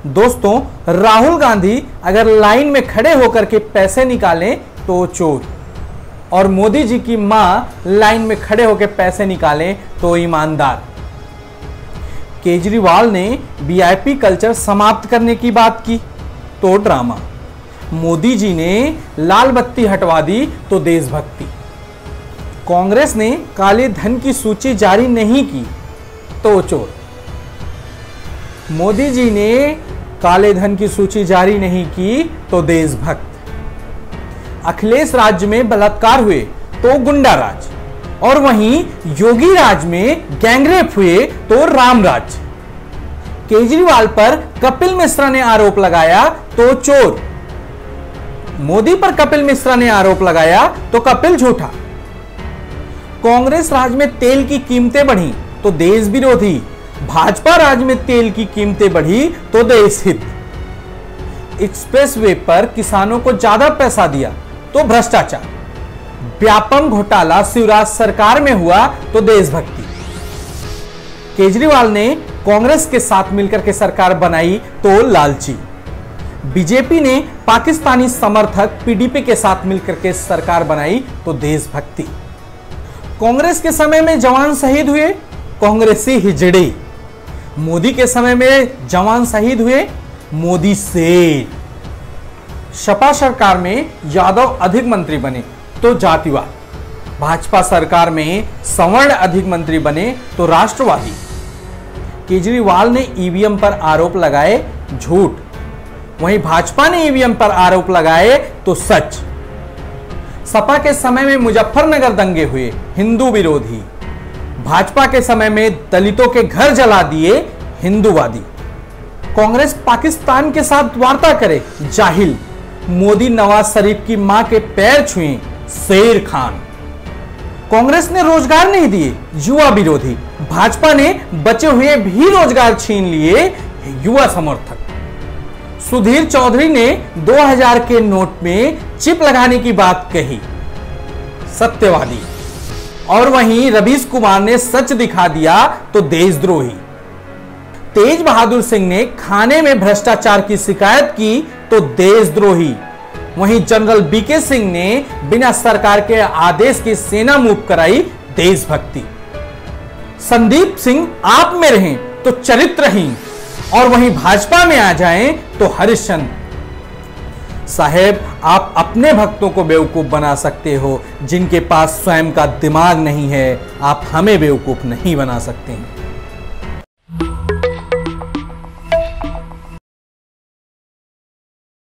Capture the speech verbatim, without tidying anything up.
दोस्तों, राहुल गांधी अगर लाइन में खड़े होकर के पैसे निकालें तो चोर, और मोदी जी की मां लाइन में खड़े होकर पैसे निकालें तो ईमानदार। केजरीवाल ने वीआईपी कल्चर समाप्त करने की बात की तो ड्रामा। मोदी जी ने लाल बत्ती हटवा दी तो देशभक्ति। कांग्रेस ने काले धन की सूची जारी नहीं की तो चोर। मोदी जी ने काले धन की सूची जारी नहीं की तो देशभक्त। अखिलेश राज्य में बलात्कार हुए तो गुंडा राज, और वहीं योगी राज में गैंगरेप हुए तो राम राज। केजरीवाल पर कपिल मिश्रा ने आरोप लगाया तो चोर। मोदी पर कपिल मिश्रा ने आरोप लगाया तो कपिल झूठा। कांग्रेस राज में तेल की कीमतें बढ़ी तो देश विरोधी। भाजपा राज में तेल की कीमतें बढ़ी तो देश हित। एक्सप्रेसवे पर किसानों को ज्यादा पैसा दिया तो भ्रष्टाचार। व्यापम घोटाला शिवराज सरकार में हुआ तो देशभक्ति। केजरीवाल ने कांग्रेस के साथ मिलकर के सरकार बनाई तो लालची। बीजेपी ने पाकिस्तानी समर्थक पीडीपी के साथ मिलकर के सरकार बनाई तो देशभक्ति। कांग्रेस के समय में जवान शहीद हुए, कांग्रेसी हिजड़े। मोदी के समय में जवान शहीद हुए, मोदी शेर। सपा सरकार में यादव अधिक मंत्री बने तो जातिवाद। भाजपा सरकार में सवर्ण अधिक मंत्री बने तो राष्ट्रवादी। केजरीवाल ने ईवीएम पर आरोप लगाए झूठ, वहीं भाजपा ने ईवीएम पर आरोप लगाए तो सच। सपा के समय में मुजफ्फरनगर दंगे हुए, हिंदू विरोधी। भाजपा के समय में दलितों के घर जला दिए, हिंदूवादी। कांग्रेस पाकिस्तान के साथ वार्ता करे, जाहिल। मोदी नवाज शरीफ की मां के पैर छुए, शेर खान। कांग्रेस ने रोजगार नहीं दिए, युवा विरोधी। भाजपा ने बचे हुए भी रोजगार छीन लिए, युवा समर्थक। सुधीर चौधरी ने दो हज़ार के नोट में चिप लगाने की बात कही, सत्यवादी। और वहीं रवीश कुमार ने सच दिखा दिया तो देशद्रोही। तेज बहादुर सिंह ने खाने में भ्रष्टाचार की शिकायत की तो देशद्रोही। वहीं जनरल बीके सिंह ने बिना सरकार के आदेश की सेना मूव कराई, देशभक्ति। संदीप सिंह आप में रहें तो चरित्रहीन, और वहीं भाजपा में आ जाएं तो हरिश्चंद्र। साहेब, आप अपने भक्तों को बेवकूफ बना सकते हो, जिनके पास स्वयं का दिमाग नहीं है, आप हमें बेवकूफ नहीं बना सकते हैं।